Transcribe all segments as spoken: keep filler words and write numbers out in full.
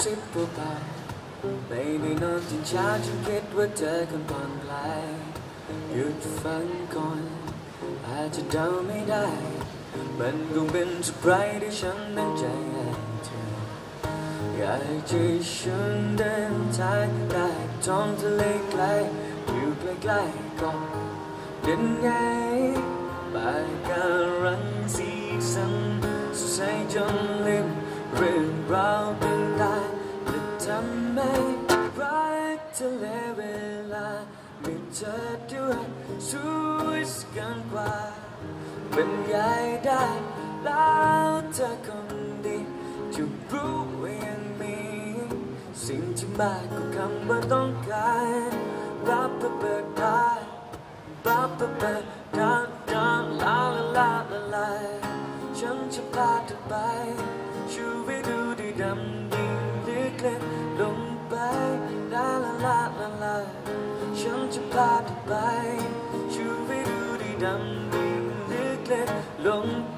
ซิบเบาๆไม่ได้นอนจนเช้าจนคิดว่าเธอคนผ่อนคลายหยุดฝันก่อนอาจจะเดาไม่ได้มันคงเป็นสักไรที่ฉันตั้งใจให้เธออยากจะชวนเดินทางได้ท้องทะเลไกลอยู่ใกล้ๆก็เดินไงปากการังสีสันสดใสจนลืมเรื่องราวต่างๆและทำให้รักทะเลเวลามีเธอด้วยสวยสักกว่าบรรยายได้แล้วเธอคงดีจะรู้ว่ายังมีสิ่งที่มากกว่าคำว่าต้องการรับเปิดได้รับเปิดได้ลาลาลาลาลาฉันจะพาเธอไปชูวิดูดีดำดิ่งลึกเล็กลงไปลาลาลาลาลาฉันจะพาเธอไปชูวิดูดีดำดิ่งลึกเล็กลงไป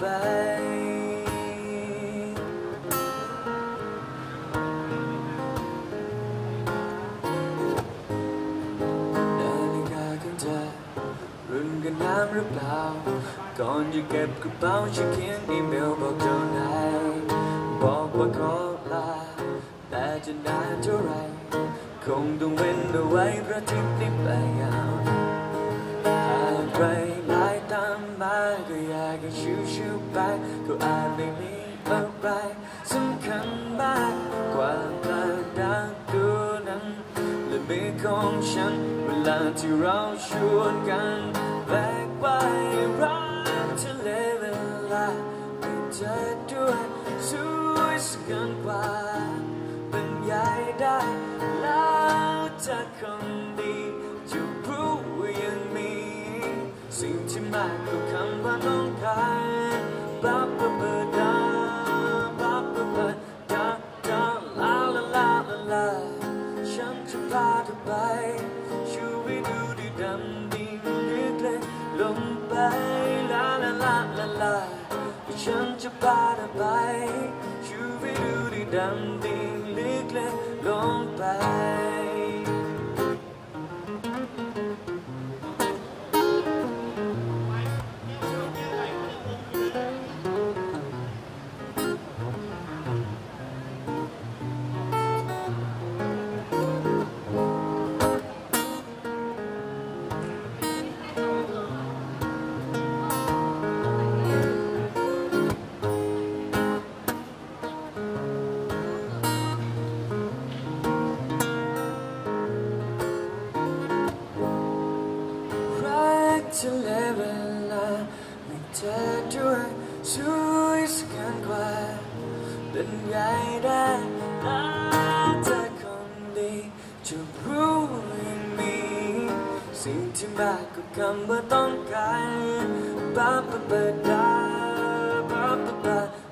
รุ่นกันน้ำหรือเปล่าก่อนจะเก็บกระเป๋าฉันเขียนอีเมลบอกเจ้านายบอกว่าขอลาแต่จะนานเท่าไรคงต้องเว้นเอาไว้เพราะทริปนี้ไปยาวหากใครหลายตามมาก็อยากให้ชิวๆไปก็อาจไม่มีอะไรสำคัญมากกว่าปลาดาวตัวนั้นและมือของฉันเวลาที่เราชวนกันแบกไปรักทะเลเวลาไม่เจอด้วยสวยสักกว่าบรรยายได้แล้วเธอคงดีจะรู้ว่ายังมีสิ่งที่มากกว่าคำว่าต้องการบับบับดาบับบับดาดาลาลาลาลาลาฉันจะพาเธอไปชูวิดูดีดำดิ่งลึกเลยลงไปลาลาลาลาลาฉันจะพาเธอไปชูวิดูดีดำดิ่งลึกเลยลงไปทะเลเวลามีเธอด้วยสวยสักกว่าบรรยายได้แล้วเธอคงดีจะรู้ยังมีสิ่งที่มากกว่าคำว่าต้องการบับบับดาบับบับ